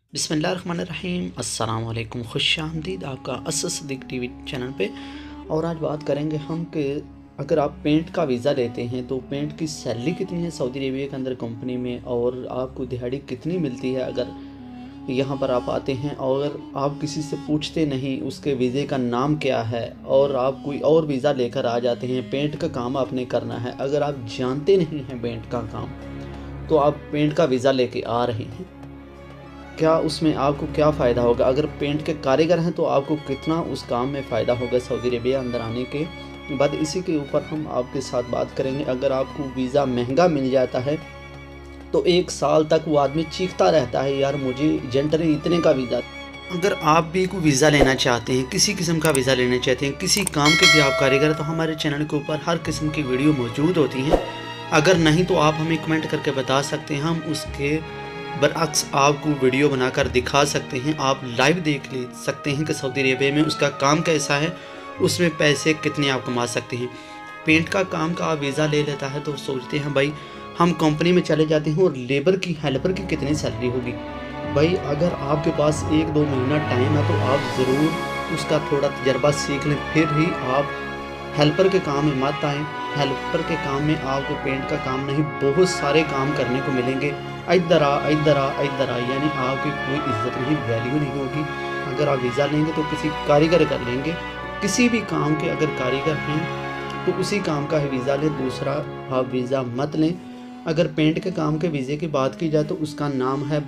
बिस्मिल्लाहिर्रहमानिर्रहीम अस्सलाम वालेकुम, खुशामदीद आपका असस सिद्दीक टीवी चैनल पे। और आज बात करेंगे हम कि अगर आप पेंट का वीज़ा लेते हैं तो पेंट की सैलरी कितनी है सऊदी अरेबिया के अंदर कंपनी में, और आपको दिहाड़ी कितनी मिलती है अगर यहाँ पर आप आते हैं और आप किसी से पूछते नहीं उसके वीज़े का नाम क्या है और आप कोई और वीज़ा लेकर आ जाते हैं। पेंट का काम आपने करना है, अगर आप जानते नहीं हैं पेंट का काम तो आप पेंट का वीज़ा लेके आ रहे हैं, क्या उसमें आपको क्या फ़ायदा होगा। अगर पेंट के कारीगर हैं तो आपको कितना उस काम में फ़ायदा होगा सऊदी अरेबिया अंदर आने के बाद। इसी के ऊपर हम आपके साथ बात करेंगे। अगर आपको वीज़ा महंगा मिल जाता है तो 1 साल तक वो आदमी चीखता रहता है, यार मुझे एजेंट ने इतने का वीज़ा। अगर आप भी कोई वीज़ा लेना चाहते हैं, किसी किस्म का वीज़ा लेना चाहते हैं, किसी काम के भी आप कारीगर, तो हमारे चैनल के ऊपर हर किस्म की वीडियो मौजूद होती हैं। अगर नहीं तो आप हमें कमेंट करके बता सकते हैं, हम उसके बरअक्स आपको वीडियो बनाकर दिखा सकते हैं। आप लाइव देख ले सकते हैं कि सऊदी अरेबिया में उसका काम कैसा है, उसमें पैसे कितने आप कमा सकते हैं। पेंट का काम का आप वीज़ा ले लेता है तो सोचते हैं भाई हम कंपनी में चले जाते हैं और लेबर की हेल्पर की कितनी सैलरी होगी। भाई अगर आपके पास 1-2 महीना टाइम है तो आप ज़रूर उसका थोड़ा तजर्बा सीख लें, फिर ही आप हेल्पर के काम में मत आएँ। हेल्पर के काम में आपको पेंट का काम नहीं, बहुत सारे काम करने को मिलेंगे। इधर आ इधर आ इधर आ, यानी आपकी कोई इज्जत नहीं, वैल्यू नहीं होगी। अगर आप वीज़ा लेंगे तो किसी कारीगर कर लेंगे, किसी भी काम के अगर कारीगर हैं तो उसी काम का ही वीज़ा लें, दूसरा आप वीज़ा मत लें। अगर पेंट के काम के वीज़े की बात की जाए तो उसका नाम है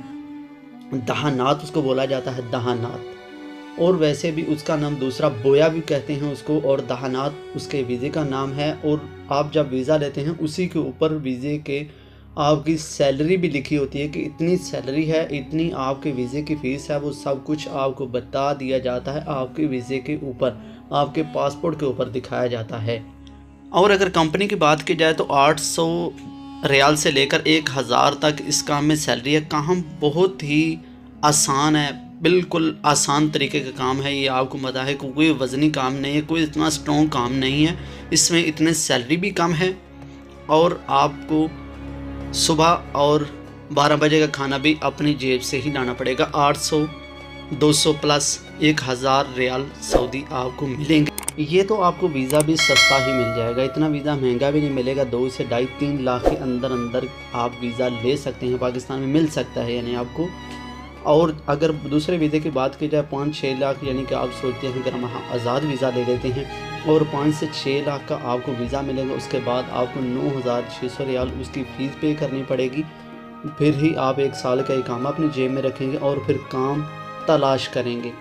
दहानात, उसको बोला जाता है दहानात, और वैसे भी उसका नाम दूसरा बोया भी कहते हैं उसको, और दहानात उसके वीज़े का नाम है। और आप जब वीज़ा लेते हैं उसी के ऊपर वीज़े के आपकी सैलरी भी लिखी होती है कि इतनी सैलरी है, इतनी आपके वीज़े की फ़ीस है, वो सब कुछ आपको बता दिया जाता है। आपके वीज़े के ऊपर, आपके पासपोर्ट के ऊपर दिखाया जाता है। और अगर कंपनी की बात की जाए तो 800 रियाल से लेकर 1000 तक इस काम में सैलरी है। काम बहुत ही आसान है, बिल्कुल आसान तरीके का काम है। ये आपको पता है कोई वज़नी काम नहीं है, कोई इतना स्ट्रॉन्ग काम नहीं है। इसमें इतने सैलरी भी कम है और आपको सुबह और 12 बजे का खाना भी अपनी जेब से ही लाना पड़ेगा। 800, 200 प्लस 1000 रियाल सऊदी आपको मिलेंगे। ये तो आपको वीज़ा भी सस्ता ही मिल जाएगा, इतना वीज़ा महंगा भी नहीं मिलेगा। 2 से 2.5-3 लाख के अंदर अंदर आप वीज़ा ले सकते हैं, पाकिस्तान में मिल सकता है यानी आपको। और अगर दूसरे वीज़े की बात की जाए 5-6 लाख, यानी कि आप सोचते हैं अगर हम आज़ाद वीज़ा ले लेते हैं और 5 से 6 लाख का आपको वीज़ा मिलेगा, उसके बाद आपको 9600 रियाल उसकी फ़ीस पे करनी पड़ेगी। फिर ही आप 1 साल का इकामा अपनी जेब में रखेंगे और फिर काम तलाश करेंगे।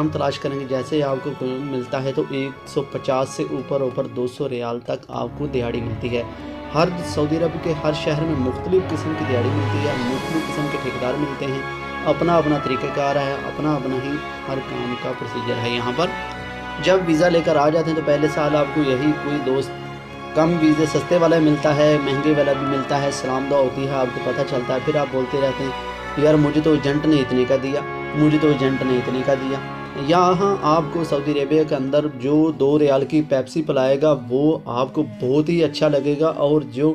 जैसे ही आपको मिलता है तो 150 से ऊपर 200 रियाल तक आपको दिहाड़ी मिलती है। हर सऊदी अरब के हर शहर में मुख्तलिफ़ किस्म की दिहाड़ी मिलती है, मुख्तलिफ़ किस्म के ठेकेदार मिलते हैं, अपना अपना तरीक़ाकार है, अपना अपना ही हर काम का प्रोसीजर है। यहाँ पर जब वीज़ा लेकर आ जाते हैं तो पहले साल आपको यही कोई दोस्त कम वीज़े सस्ते वाला मिलता है, महंगे वाला भी मिलता है, सलाम दुआ होती है, आपको पता चलता है। फिर आप बोलते रहते हैं यार मुझे तो एजेंट ने इतने का दिया, मुझे तो एजेंट ने इतने का दिया। यहाँ आपको सऊदी अरेबिया के अंदर जो 2 रियाल की पेप्सी पिलाएगा वो आपको बहुत ही अच्छा लगेगा, और जो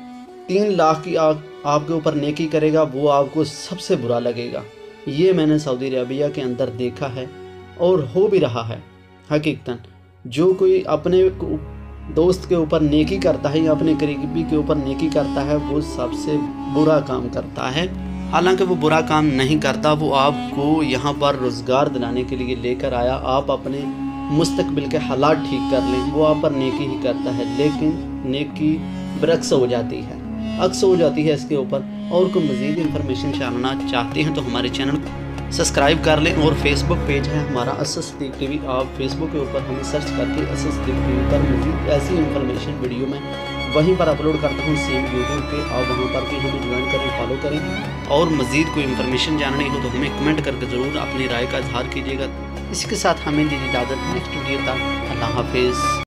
3 लाख की आपके ऊपर नेकी करेगा वो आपको सबसे बुरा लगेगा। ये मैंने सऊदी अरेबिया के अंदर देखा है और हो भी रहा है हकीकतन। जो कोई अपने दोस्त के ऊपर नेकी करता है या अपने करीबी के ऊपर नेकी करता है वो सबसे बुरा काम करता है। हालांकि वो बुरा काम नहीं करता, वो आपको यहाँ पर रोज़गार दिलाने के लिए लेकर आया, आप अपने मुस्तकबिल के हालात ठीक कर लें, वो आप पर नेकी ही करता है। लेकिन नेकी बरक्स हो जाती है, अक्स हो जाती है इसके ऊपर। और कोई मज़ीद इंफॉर्मेशन जानना चाहते हैं तो हमारे चैनल को सब्सक्राइब कर लें। और फेसबुक पेज है हमारा असस सिद्दीक टीवी, आप फेसबुक के ऊपर हमें सर्च करके असस सिद्दीक टीवी पर मज़ीद ऐसी इंफॉर्मेशन वीडियो में वहीं पर अपलोड करता हूँ, सेम यूट्यूब पे। आप वहाँ पर भी हमें ज्वाइन करें, फॉलो करें। और मज़ीद कोई इन्फॉर्मेशन जाननी हो तो हमें कमेंट करके ज़रूर अपनी राय का इजहार कीजिएगा। इसके साथ हमें दीजिए इजाज़त, नेक्स्ट वीडियो तक अल्लाह हाफिज़।